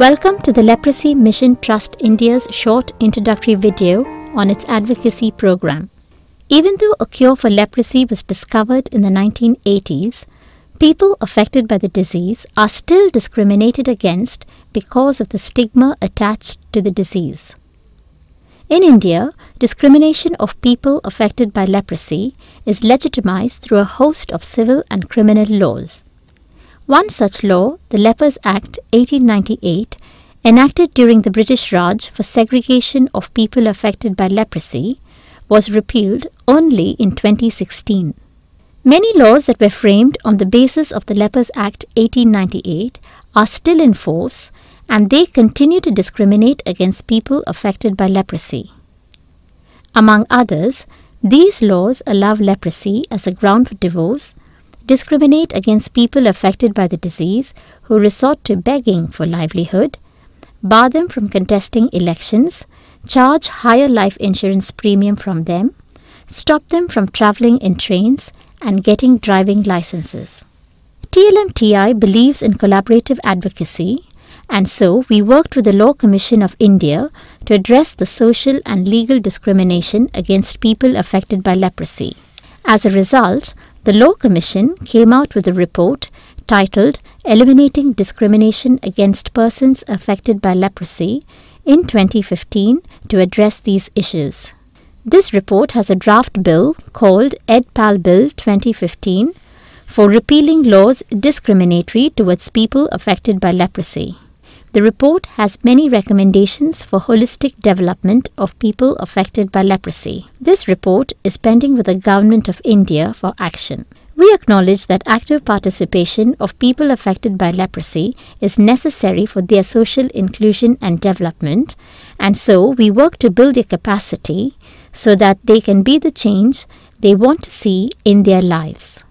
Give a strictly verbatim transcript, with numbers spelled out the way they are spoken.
Welcome to the Leprosy Mission Trust India's short introductory video on its advocacy program. Even though a cure for leprosy was discovered in the nineteen eighties, people affected by the disease are still discriminated against because of the stigma attached to the disease. In India, discrimination of people affected by leprosy is legitimized through a host of civil and criminal laws. One such law, the Lepers Act eighteen ninety-eight, enacted during the British Raj for segregation of people affected by leprosy, was repealed only in twenty sixteen. Many laws that were framed on the basis of the Lepers Act eighteen ninety-eight are still in force, and they continue to discriminate against people affected by leprosy. Among others, these laws allow leprosy as a ground for divorce, discriminate against people affected by the disease who resort to begging for livelihood, bar them from contesting elections, charge higher life insurance premium from them, stop them from travelling in trains and getting driving licenses. T L M T I believes in collaborative advocacy, and so we worked with the Law Commission of India to address the social and legal discrimination against people affected by leprosy. As a result, the Law Commission came out with a report titled Eliminating Discrimination Against Persons Affected by Leprosy in twenty fifteen to address these issues. This report has a draft bill called EdPal Bill twenty fifteen for repealing laws discriminatory towards people affected by leprosy. The report has many recommendations for holistic development of people affected by leprosy. This report is pending with the Government of India for action. We acknowledge that active participation of people affected by leprosy is necessary for their social inclusion and development, and so we work to build their capacity so that they can be the change they want to see in their lives.